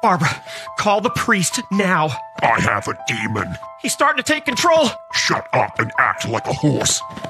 Barbara, call the priest now. I have a demon. He's starting to take control. Shut up and act like a horse.